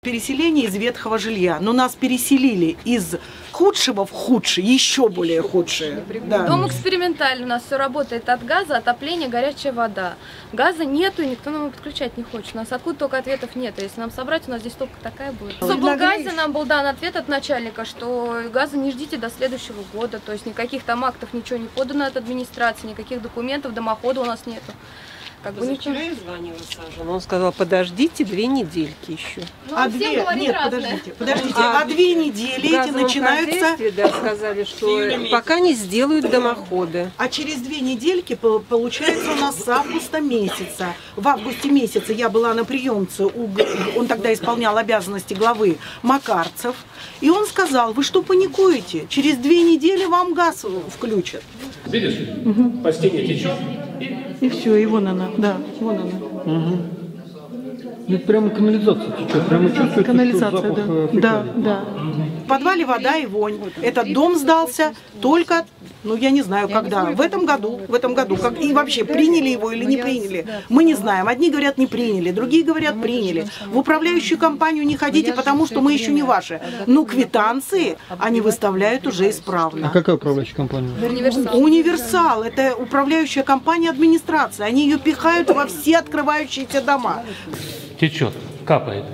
Переселение из ветхого жилья. Но нас переселили из худшего в худшее, еще более худшее. Да. Дом экспериментальный, у нас все работает от газа, отопление, горячая вода. Газа нету, и никто нам подключать не хочет. У нас откуда только ответов нет. Если нам собрать, у нас здесь только такая будет. В облгазе нам был дан ответ от начальника, что газа не ждите до следующего года. То есть никаких там актов, ничего не подано от администрации, никаких документов, дымохода у нас нету. Как бы вчера я звонила Саже, но он сказал, подождите 2 недельки еще. Ну, нет, подождите, 2 недели эти начинаются... Да, сказали, что пока не сделают дымоходы. А через 2 недельки, получается, у нас с августа месяца. В августе месяце я была на приемце, он тогда исполнял обязанности главы Макарцев, и он сказал, вы что паникуете? Через 2 недели вам газ включат. Видишь, по стене течет. И все, и вон она, да, вон она. Угу. Это прямо канализация течет, прямо чувствуется, канализация, что запах да. Да, да. В подвале вода и вонь. Этот дом сдался только, ну я не знаю когда, в этом году, как, и вообще приняли его или не приняли, мы не знаем. Одни говорят не приняли, другие говорят приняли. В управляющую компанию не ходите, потому что мы еще не ваши. Но квитанции они выставляют уже исправно. А какая управляющая компания? Универсал, это управляющая компания администрации. Они ее пихают во все открывающиеся дома. Течет, капает.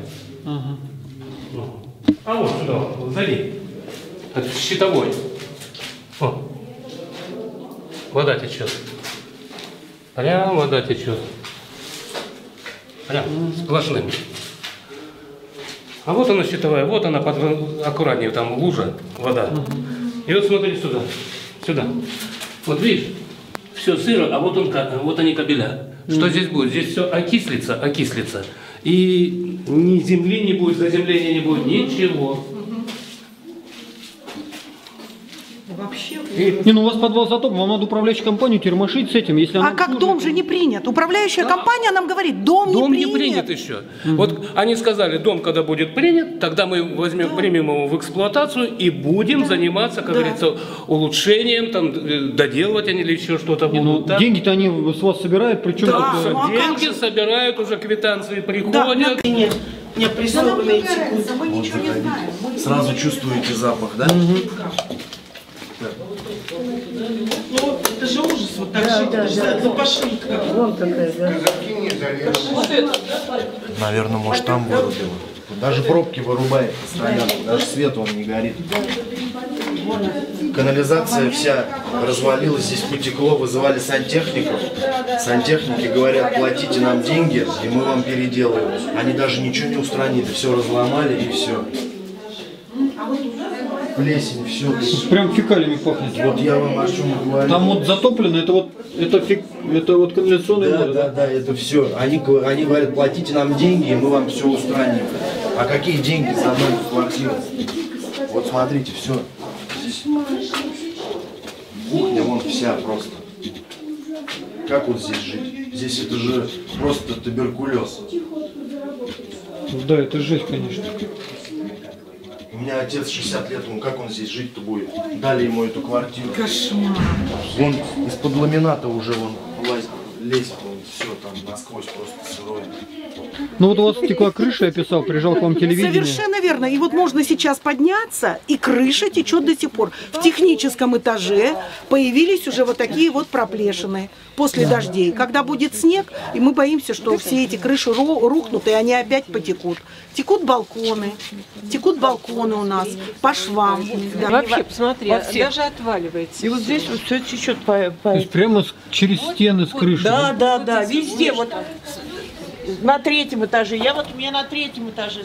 А вот сюда, вот, залей. Это щитовой. О. Вода течет. Прям вода течет. Прям сплошными. А вот она щитовая, вот она аккуратнее, там лужа, вода. И вот смотри сюда, сюда. Вот видишь, все сыро, а вот они кабеля. Что здесь будет? Здесь все окислится. И ни земли не будет, заземления не будет, ничего. Вообще. Не, ну у вас подвал затоплен, вам надо управляющую компанию термошить с этим. Если она как дом же не принят? Управляющая компания нам говорит, дом не принят еще. Вот они сказали, дом когда будет принят, тогда мы примем его в эксплуатацию и будем заниматься, как говорится, улучшением, там, доделывать они или еще что-то будут. Ну, деньги-то они с вас собирают, причем... Деньги собирают, уже квитанции приходят. Нет, прессованные текут. Мы ничего не знаем. Сразу чувствуете запах, да? Ну, это же ужас, вот так жить, запашить. Вон такая, да. Наверное, может, там вырубило. Даже пробки вырубает постоянно, даже свет он не горит. Канализация вся развалилась, здесь потекло, вызывали сантехников. Сантехники говорят, платите нам деньги, и мы вам переделаем. Они даже ничего не устранили, все разломали и все. Плесень, все. Прям фекалиями пахнет. Вот я вам о чем говорю. Там вот затоплено, это вот канализационная вода. Да, это все. Они говорят, платите нам деньги, и мы вам все устраним. А какие деньги за мной в квартиру? Вот смотрите, все. Кухня вон вся просто. Как вот здесь жить? Здесь это же просто туберкулез. Да, это жесть, конечно. У меня отец 60 лет, ну как он здесь жить-то будет? Дали ему эту квартиру. Кошмар. Он из-под ламината уже лезет, он все там насквозь просто сырой. Ну вот у вас стекла крыша, я писал, приезжал к вам телевидение. Совершенно верно. И вот можно сейчас подняться, и крыша течет до сих пор. В техническом этаже появились уже вот такие вот проплешины после дождей. Когда будет снег, и мы боимся, что все эти крыши рухнут, и они опять потекут. Текут балконы у нас по швам. Да. Вообще, посмотри, даже отваливается. И вот здесь вот все течет по... То есть прямо через стены с крыши. Да, везде. Вот на 3-м этаже. У меня на 3-м этаже.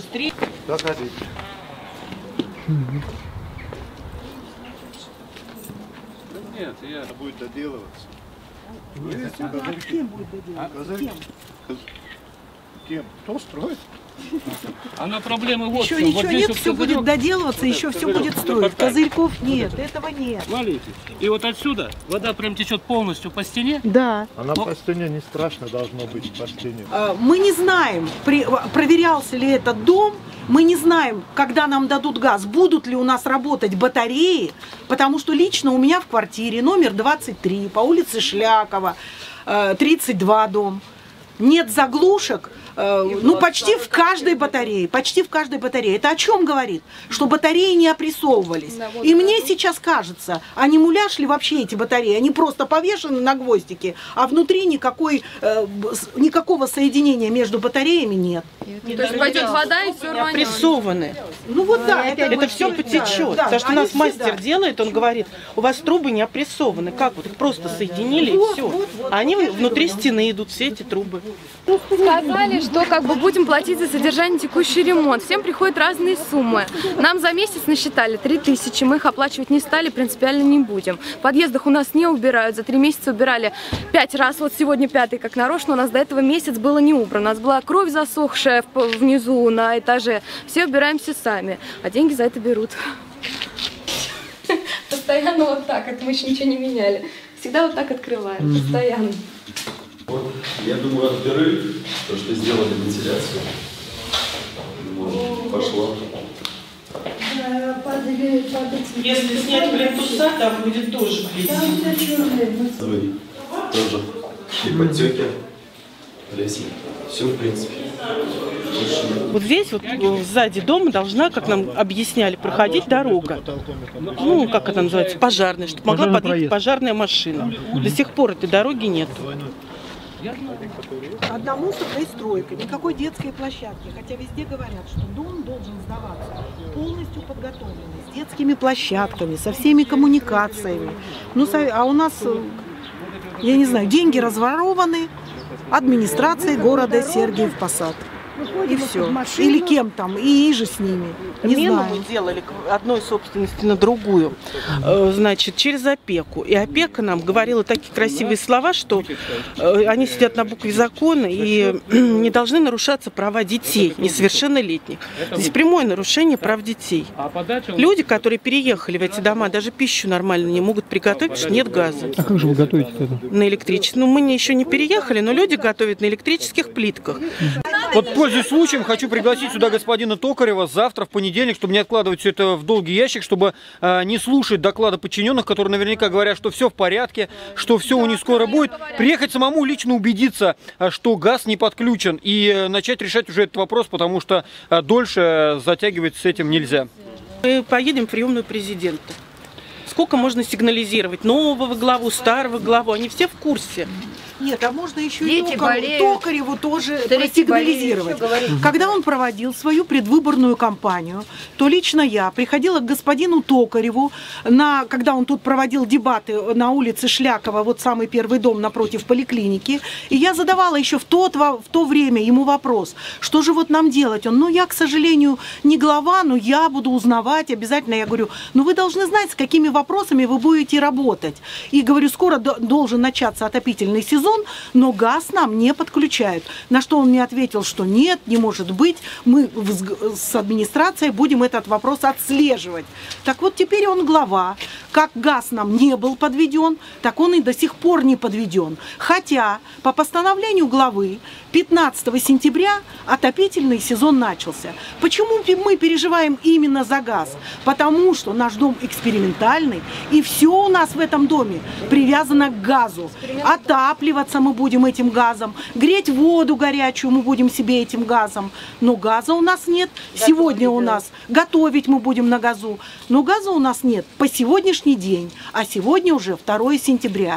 Нет, будет доделываться. Кем будет доделываться? Кем? Кто строит? Она проблема вот еще в чем. ничего Вот здесь нет, вот все будет доделываться, еще все будет строить. Козырьков нет, этого нет. Смотрите. И вот отсюда вода прям течет полностью по стене. Да. Она по стене не страшно должно быть по стене. Мы не знаем, проверялся ли этот дом, мы не знаем, когда нам дадут газ, будут ли у нас работать батареи, потому что лично у меня в квартире номер 23 по улице Шлякова, 32 дом. Нет заглушек, ну, почти в каждой батарее. Почти в каждой батарее. Это о чем говорит? Что батареи не опрессовывались. И мне сейчас кажется, а не муляж ли вообще эти батареи? Они просто повешены на гвоздике, а внутри никакого соединения между батареями нет. То есть пойдет вода и все рванет. Опрессованы. Ну вот да, Это все потечет. Потому что у нас мастер делает, он говорит, у вас трубы не опрессованы. Как вот их просто соединили и все. А они внутри стены идут, все эти трубы. Сказали, что как бы будем платить за содержание, текущий ремонт. Всем приходят разные суммы. Нам за месяц насчитали 3000, мы их оплачивать не стали, принципиально не будем. В подъездах у нас не убирают, за 3 месяца убирали 5 раз, вот сегодня 5-й как нарочно, у нас до этого месяц было не убрано. У нас была кровь засохшая внизу на этаже, все убираемся сами, а деньги за это берут. Постоянно вот так, это мы еще ничего не меняли. Всегда вот так открываем, постоянно. Вот, я думаю, разберы то, что сделали вентиляцию. Думаю, пошло. Если снять плинтуса, там будет тоже плитин. Тоже. И подтеки, плесень. Все, в принципе. Вот здесь, вот сзади дома должна, как нам объясняли, проходить дорога. Ну, как это называется, пожарная, чтобы могла подъехать пожарная машина. До сих пор этой дороги нет. Одна мусорная стройка, никакой детской площадки. Хотя везде говорят, что дом должен сдаваться полностью подготовленный, с детскими площадками, со всеми коммуникациями. Ну, а у нас, я не знаю, деньги разворованы администрацией города Сергиев Посад. И все. Или кем там, и же с ними. Не Мену знаю. мы делали одной собственности на другую, значит, через опеку. И опека нам говорила такие красивые слова, что они сидят на букве закона и не должны нарушаться права детей, несовершеннолетних. Здесь прямое нарушение прав детей. Люди, которые переехали в эти дома, даже пищу нормально не могут приготовить, потому что нет газа. А как же вы готовите это? На электрическом. Ну, мы еще не переехали, но люди готовят на электрических плитках. Вот, пользуясь случаем, хочу пригласить сюда господина Токарева завтра, в понедельник, чтобы не откладывать все это в долгий ящик, чтобы не слушать доклады подчиненных, которые наверняка говорят, что все в порядке, что все у них скоро будет. Приехать самому лично убедиться, что газ не подключен, и начать решать уже этот вопрос, потому что дольше затягивать с этим нельзя. Мы поедем в приемную президента. Сколько можно сигнализировать? Нового главу, старого главу, они все в курсе. Нет, а можно еще Дети и болеют. Токареву тоже Старики просигнализировать. болеют, Когда он проводил свою предвыборную кампанию, то лично я приходила к господину Токареву, когда он тут проводил дебаты на улице Шлякова, вот самый первый дом напротив поликлиники, и я задавала еще в то время ему вопрос, что же вот нам делать? Он, ну я, к сожалению, не глава, но я буду узнавать обязательно. Я говорю, ну вы должны знать, с какими вопросами вы будете работать. И говорю, скоро должен начаться отопительный сезон, но газ нам не подключают. На что он мне ответил, что нет, не может быть, мы с администрацией будем этот вопрос отслеживать. Так вот теперь он глава. Как газ нам не был подведен, так он и до сих пор не подведен. Хотя по постановлению главы 15 сентября отопительный сезон начался. Почему мы переживаем именно за газ? Потому что наш дом экспериментальный, и все у нас в этом доме привязано к газу. Отапливаться мы будем этим газом, греть воду горячую мы будем себе этим газом. Но газа у нас нет. Сегодня у нас готовить мы будем на газу. Но газа у нас нет по сегодняшний день. А сегодня уже 2 сентября.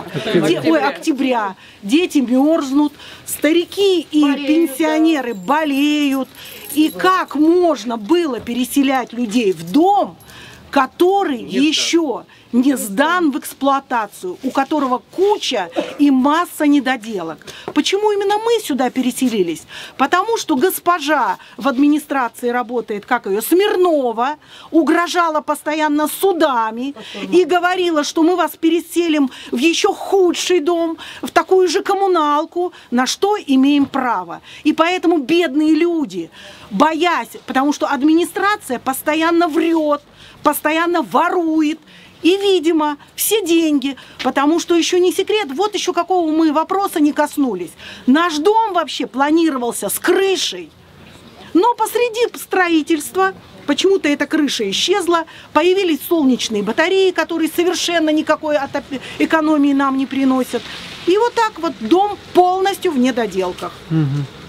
Октября. Дети мерзнут, старики и пенсионеры болеют. И как можно было переселять людей в дом, который еще не сдан в эксплуатацию, у которого куча и масса недоделок. Почему именно мы сюда переселились? Потому что госпожа в администрации работает, как ее, Смирнова, угрожала постоянно судами и говорила, что мы вас переселим в еще худший дом, в такую же коммуналку, на что имеем право. И поэтому бедные люди, боясь, потому что администрация постоянно врет, постоянно ворует, и, видимо, все деньги, потому что еще не секрет, вот еще какого мы вопроса не коснулись. Наш дом вообще планировался с крышей, но посреди строительства почему-то эта крыша исчезла, появились солнечные батареи, которые совершенно никакой экономии нам не приносят. И вот так вот дом полностью в недоделках.